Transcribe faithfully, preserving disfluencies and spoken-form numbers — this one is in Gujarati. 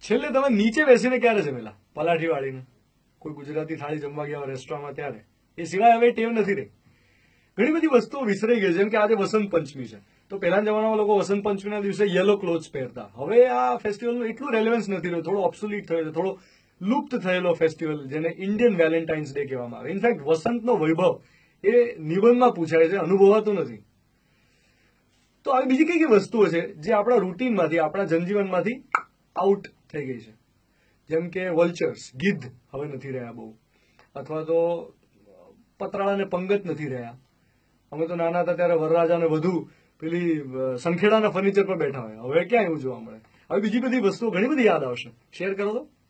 છેલ્લે તમે નીચે બેસીને ક્યારે જમેલા પલાઠી વાળીને કોઈ ગુજરાતી થાળી જમવા ગયા રેસ્ટોરન્ટમાં ત્યારે? એ સિવાય હવે ટેવ નથી રહી. ઘણી બધી વસ્તુઓ વિસરાઈ ગઈ છે. જેમ કે આજે વસંત પંચમી છે, તો પહેલાના જમાનામાં લોકો વસંત પંચમીના દિવસે યલો ક્લોથ્સ પહેરતા. હવે આ ફેસ્ટિવલનું એટલું રેલેવન્સ નથી રહ્યું, થોડો ઓબ્સોલ્યુટ થયો છે, થોડો લુપ્ત થયેલો ફેસ્ટિવલ, જેને ઇન્ડિયન વેલેન્ટાઇન્સ ડે કહેવામાં આવે. ઇનફેક્ટ વસંતનો વૈભવ એ નિબંધમાં પૂછાય છે, અનુભવાતું નથી. તો આવી બીજી કઈ કઈ વસ્તુઓ છે જે આપણા રૂટીનમાંથી, આપણા જનજીવનમાંથી આઉટ થઈ ગઈ છે? જેમ કે વલ્ચર્સ, ગીધ હવે નથી રહ્યા બહુ, અથવા તો પતરાળા ને પંગત નથી રહ્યા. અમે તો નાના હતા ત્યારે વરરાજા ને વધુ પેલી સંખેડાના ફર્નિચર પર બેઠા હોય, હવે ક્યાં એવું જોવા મળે? હવે બીજી બધી વસ્તુઓ ઘણી બધી યાદ આવશે, શેર કરો તો.